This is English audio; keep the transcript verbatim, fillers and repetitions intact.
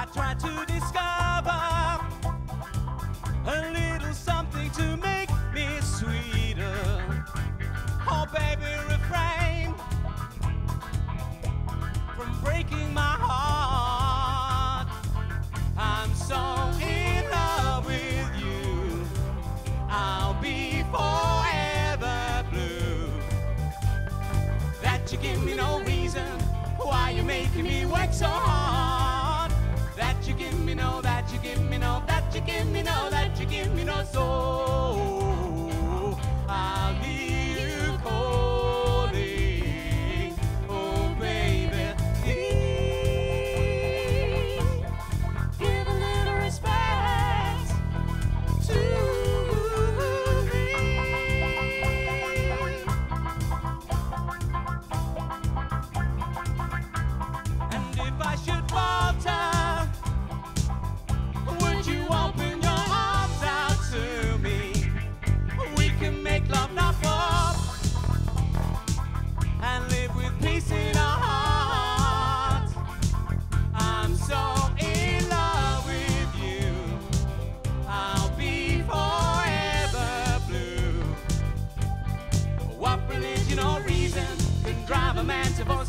I try to discover a little something to make me sweeter. Oh baby, refrain from breaking my heart. I'm so in love with you, I'll be forever blue. That you give me no reason why you're making me work so hard. That you give me no, that you give me no, that you give me no, that you give me no soul. I'll hear you calling, oh baby, please give a little respect to me. And if I should falter, would you open your arms out to me? We can make love, not war, and live with peace in our hearts. I'm so in love with you, I'll be forever blue. What religion or reason can drive a man to